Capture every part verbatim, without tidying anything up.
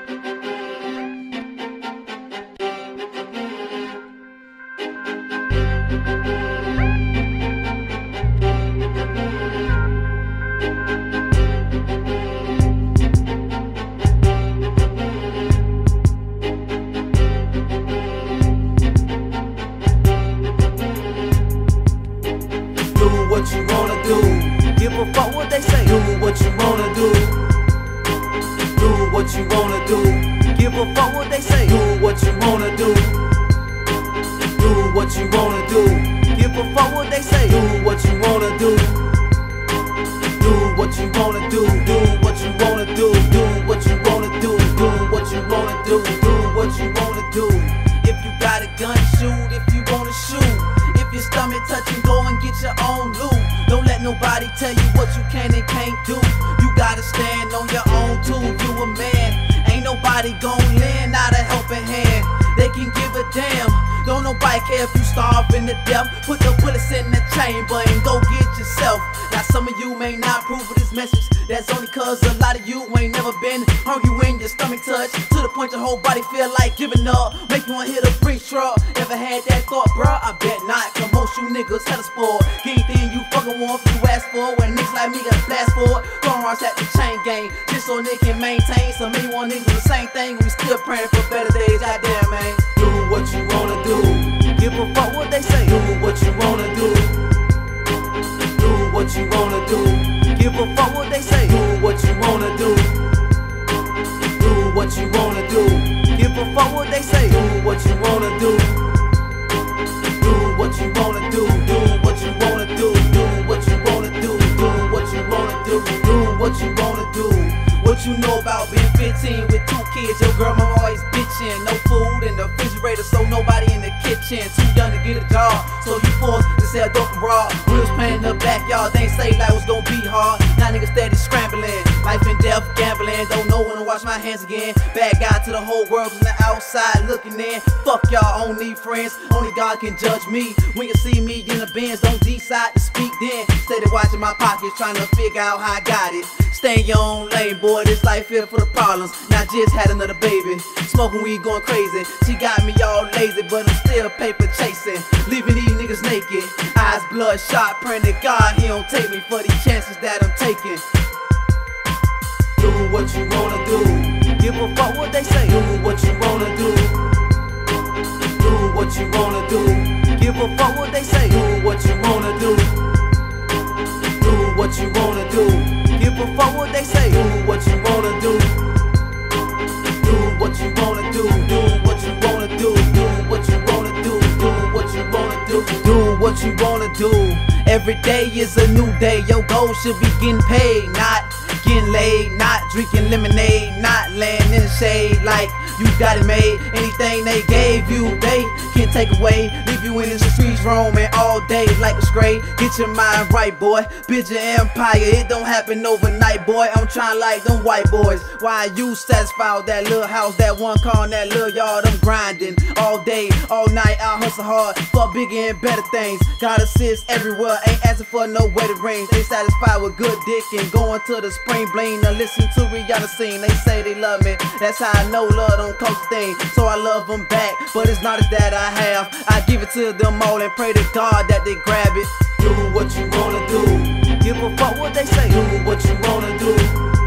What you wanna do? Give a fuck what they say. Do what you wanna do. Do what you wanna do. Give a fuck what they say. Do what you wanna do. Do what you wanna do. Give a fuck what they say. Do what you wanna do. Do what you wanna do. Do what you wanna do. Do what you wanna do. Do what you wanna do. Do what you wanna do. If you got a gun, shoot. If you wanna shoot. If your stomach touching, go and get your own loot. Don't let nobody tell you what you can and can't do. You gotta stand on your own too. You a man, ain't nobody gon' lend out a helping hand. They can give a damn. Don't nobody care if you starving to death. Put the bullets in the chamber and go get yourself. Now some of you may not approve of this message. That's only cause a lot of you ain't never been hungry when your stomach touch. To the point your whole body feel like giving up. Make you wanna hit a brick truck. Ever had that thought, bruh? I bet not. Cause most you niggas hella spoiled. Get anything you fucking want if you ask for. When niggas like me gotta blast for it. Throwing rocks at the chain gang. Just so niggas can maintain. Some me want niggas do the same thing. We still praying for better days. Goddamn, man. Do what you wanna do. Give a fuck what they say. Do what you wanna do. Do what you wanna do. Give a fuck what they say. Do what you wanna do. Do what you wanna do. Give a fuck what they say. Do what you wanna do. Do what you wanna do. Do what you wanna do. Do what you wanna do. Do what you wanna do. Do what you wanna do. What you know about being fifteen with two kids? Your girl mama always bitching. No food in the refrigerator, so nobody in the kitchen. Too young to get a job, so you forced to sell dope abroad. Wheels playing in the backyard, they ain't say life was gonna be hard. Now niggas steady scrambling, life and death gambling. Don't know when to wash my hands again. Bad guy to the whole world from the outside looking in. Fuck y'all, I don't need friends, only God can judge me. When you see me in the Benz, don't decide to speak then. Steady watching my pockets, trying to figure out how I got it. Stay in your own lane, boy, this life here for the problems. Now just had another baby, smoking weed going crazy. She got me all lazy, but I'm still paper chasing. Leaving these niggas naked, eyes bloodshot, praying to God he don't take me for these chances that I'm taking. Do what you wanna do. Give a fuck what they say. Do what you wanna do. Do what you wanna do. Give a fuck what they say. Do what you wanna do. Do what you wanna do. Give a fuck what they say. Do what you wanna do. Do what you wanna do. Do what you wanna do. Do what you wanna do. Do what you wanna do. Do what you wanna do. Every day is a new day. Your goal should be getting paid, not getting laid, not drinking lemonade, not laying in the shade like you got it made. Anything they gave you, they can't take away. Leave you in the streets roaming all day like a stray. Get your mind right, boy. Build your empire. It don't happen overnight, boy. I'm trying like them white boys. Why you satisfied with that little house, that one car, and that little yard? I'm grinding all day, all night. I hustle hard for bigger and better things. Got assists everywhere. Ain't asking for no wedding rings. They satisfied with good dick and going to the spring bling. Now listen to Rihanna sing. They say they love me. That's how I know love don't cost a thing. So I love them back, but it's not as that I have. I give it to them all and pray to God that they grab it. Do what you wanna do. Give a fuck what they say. Do what you wanna do.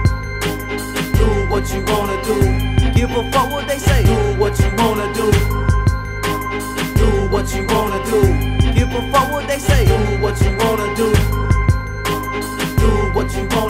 Do what you wanna do. Give a fuck what they say. Do what you wanna do. Do what you wanna do. Give a fuck what they say. Do what you wanna do. Do what you wanna do.